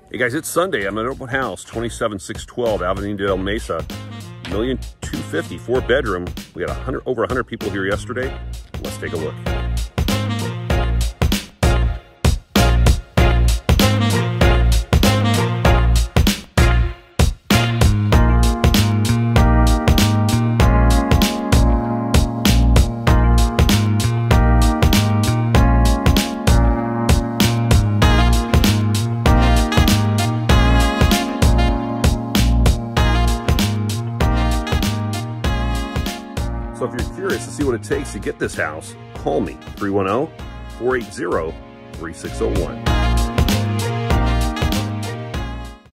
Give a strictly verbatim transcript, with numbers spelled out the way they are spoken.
Hey guys, it's Sunday. I'm at an open house, twenty-seven six twelve Avenida Del Mesa, million two fifty, four bedroom. We had a hundred, over one hundred people here yesterday. Let's take a look. So if you're curious to see what it takes to get this house, call me, three one zero, four eight zero, three six zero one.